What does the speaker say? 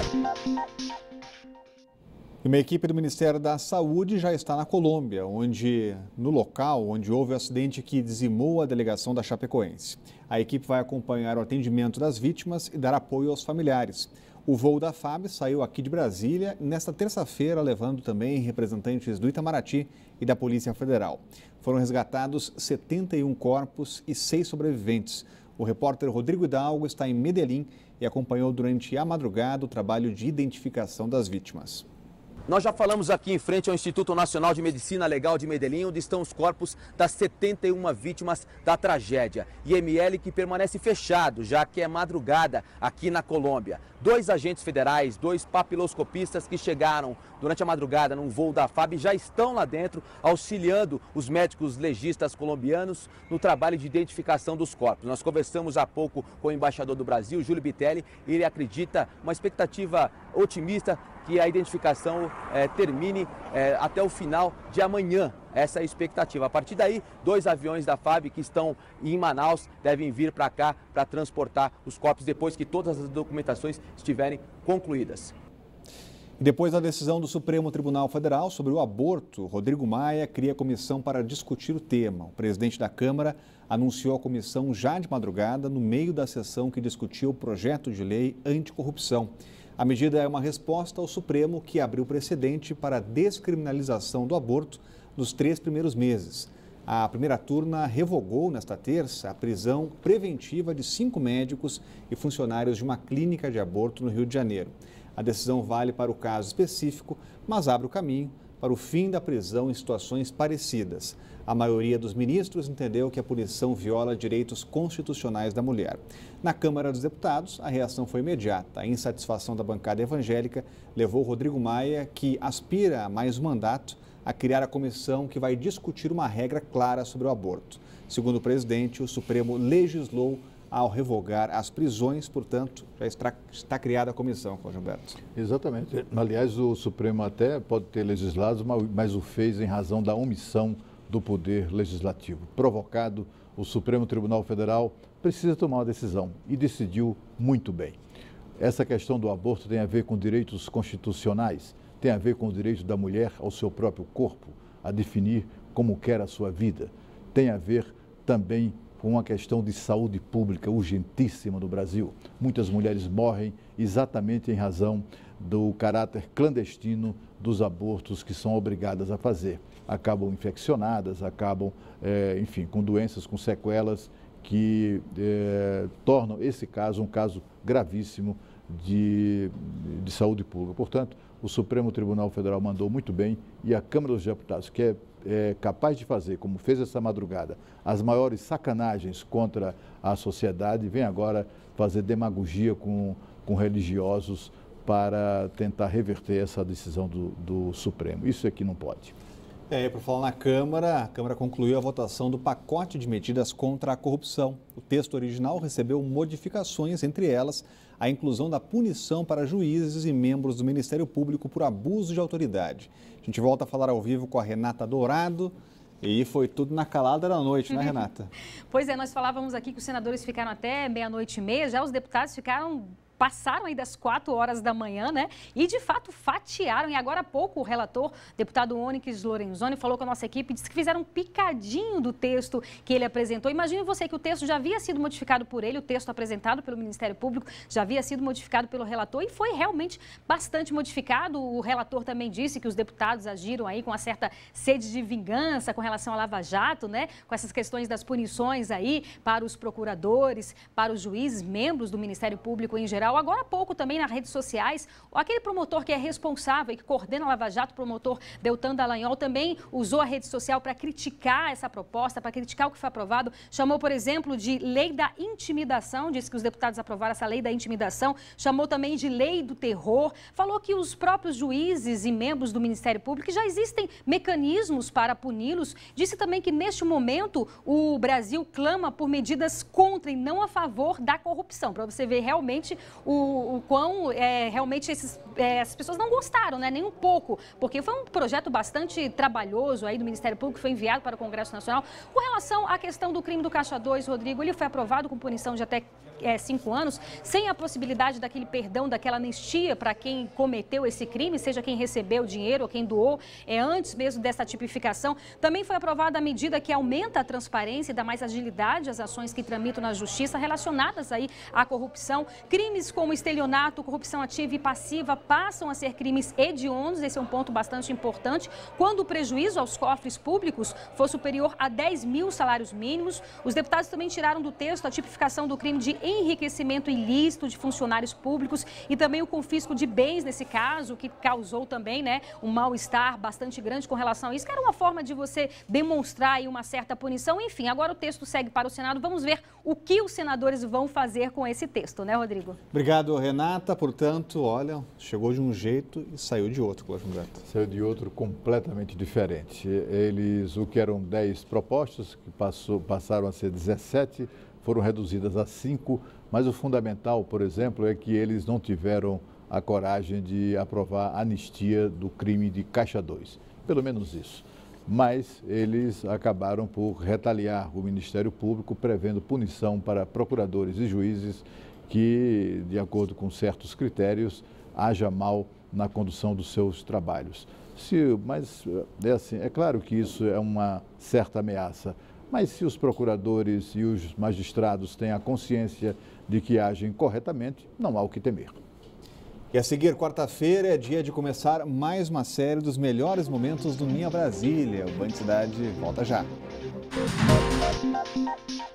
Uma equipe do Ministério da Saúde já está na Colômbia, no local onde houve o acidente que dizimou a delegação da Chapecoense. A equipe vai acompanhar o atendimento das vítimas e dar apoio aos familiares. O voo da FAB saiu aqui de Brasília nesta terça-feira, levando também representantes do Itamaraty e da Polícia Federal. Foram resgatados 71 corpos e 6 sobreviventes. O repórter Rodrigo Hidalgo está em Medellín e acompanhou durante a madrugada o trabalho de identificação das vítimas. Nós já falamos aqui em frente ao Instituto Nacional de Medicina Legal de Medellín, onde estão os corpos das 71 vítimas da tragédia. IML que permanece fechado, já que é madrugada aqui na Colômbia. 2 agentes federais, 2 papiloscopistas que chegaram durante a madrugada num voo da FAB já estão lá dentro, auxiliando os médicos legistas colombianos no trabalho de identificação dos corpos. Nós conversamos há pouco com o embaixador do Brasil, Júlio Bitelli, e ele acredita uma expectativa otimista que a identificação termine até o final de amanhã. Essa é a expectativa. A partir daí, 2 aviões da FAB que estão em Manaus devem vir para cá para transportar os corpos depois que todas as documentações estiverem concluídas. Depois da decisão do Supremo Tribunal Federal sobre o aborto, Rodrigo Maia cria comissão para discutir o tema. O presidente da Câmara anunciou a comissão já de madrugada, no meio da sessão que discutiu o projeto de lei anticorrupção. A medida é uma resposta ao Supremo, que abriu precedente para a descriminalização do aborto nos 3 primeiros meses. A primeira turma revogou nesta terça a prisão preventiva de 5 médicos e funcionários de uma clínica de aborto no Rio de Janeiro. A decisão vale para o caso específico, mas abre o caminho para o fim da prisão em situações parecidas. A maioria dos ministros entendeu que a punição viola direitos constitucionais da mulher. Na Câmara dos Deputados, a reação foi imediata. A insatisfação da bancada evangélica levou Rodrigo Maia, que aspira a mais um mandato, a criar a comissão que vai discutir uma regra clara sobre o aborto. Segundo o presidente, o Supremo legislou ao revogar as prisões, portanto, já está criada a comissão, Cláudio Humberto. Exatamente. Aliás, o Supremo até pode ter legislado, mas o fez em razão da omissão do Poder Legislativo. Provocado, o Supremo Tribunal Federal precisa tomar uma decisão e decidiu muito bem. Essa questão do aborto tem a ver com direitos constitucionais, tem a ver com o direito da mulher ao seu próprio corpo, a definir como quer a sua vida. Tem a ver também com uma questão de saúde pública urgentíssima no Brasil. Muitas mulheres morrem exatamente em razão do caráter clandestino dos abortos que são obrigadas a fazer. Acabam infeccionadas, acabam, enfim, com doenças, com sequelas que tornam esse caso um caso gravíssimo de saúde pública. Portanto, o Supremo Tribunal Federal mandou muito bem e a Câmara dos Deputados, que é capaz de fazer, como fez essa madrugada, as maiores sacanagens contra a sociedade, vem agora fazer demagogia com religiosos para tentar reverter essa decisão do Supremo. Isso é que não pode. Para falar na Câmara, a Câmara concluiu a votação do pacote de medidas contra a corrupção. O texto original recebeu modificações, entre elas a inclusão da punição para juízes e membros do Ministério Público por abuso de autoridade. A gente volta a falar ao vivo com a Renata Dourado. E foi tudo na calada da noite, né, Renata? Pois é, nós falávamos aqui que os senadores ficaram até 00:30, já os deputados passaram aí das 4 horas da manhã, né? E de fato fatiaram. E agora há pouco o relator, deputado Onyx Lorenzoni, falou com a nossa equipe, disse que fizeram um picadinho do texto que ele apresentou. Imagine você que o texto já havia sido modificado por ele, o texto apresentado pelo Ministério Público já havia sido modificado pelo relator e foi realmente bastante modificado. O relator também disse que os deputados agiram aí com uma certa sede de vingança com relação à Lava Jato, né? Com essas questões das punições aí para os procuradores, para os juízes, membros do Ministério Público em geral. Agora há pouco também nas redes sociais, aquele promotor que é responsável e que coordena a Lava Jato, o promotor Deltan Dallagnol, também usou a rede social para criticar essa proposta, para criticar o que foi aprovado. Chamou, por exemplo, de lei da intimidação, disse que os deputados aprovaram essa lei da intimidação, chamou também de lei do terror, falou que os próprios juízes e membros do Ministério Público já existem mecanismos para puni-los. Disse também que neste momento o Brasil clama por medidas contra e não a favor da corrupção, para você ver realmente o quão realmente essas pessoas não gostaram, né, nem um pouco, porque foi um projeto bastante trabalhoso aí do Ministério Público, que foi enviado para o Congresso Nacional. Com relação à questão do crime do Caixa 2, Rodrigo, ele foi aprovado com punição de até 5 anos, sem a possibilidade daquele perdão, daquela anistia para quem cometeu esse crime, seja quem recebeu o dinheiro ou quem doou, antes mesmo dessa tipificação. Também foi aprovada a medida que aumenta a transparência e dá mais agilidade às ações que tramitam na justiça relacionadas aí à corrupção. Crimes como estelionato, corrupção ativa e passiva passam a ser crimes hediondos. Esse é um ponto bastante importante. Quando o prejuízo aos cofres públicos for superior a 10 mil salários mínimos, os deputados também tiraram do texto a tipificação do crime de enriquecimento ilícito de funcionários públicos e também o confisco de bens nesse caso, que causou também, né, um mal-estar bastante grande com relação a isso, que era uma forma de você demonstrar aí uma certa punição. Enfim, agora o texto segue para o Senado. Vamos ver o que os senadores vão fazer com esse texto, né, Rodrigo? Obrigado, Renata. Portanto, olha, chegou de um jeito e saiu de outro, Cláudio Humberto. Saiu de outro completamente diferente. Eles, o que eram 10 propostas, que passaram a ser 17, foram reduzidas a 5, mas o fundamental, por exemplo, é que eles não tiveram a coragem de aprovar a anistia do crime de Caixa 2. Pelo menos isso. Mas eles acabaram por retaliar o Ministério Público, prevendo punição para procuradores e juízes que, de acordo com certos critérios, haja mal na condução dos seus trabalhos. Mas é assim, é claro que isso é uma certa ameaça, mas se os procuradores e os magistrados têm a consciência de que agem corretamente, não há o que temer. E a seguir, quarta-feira, é dia de começar mais uma série dos melhores momentos do Minha Brasília. O Band Cidade volta já.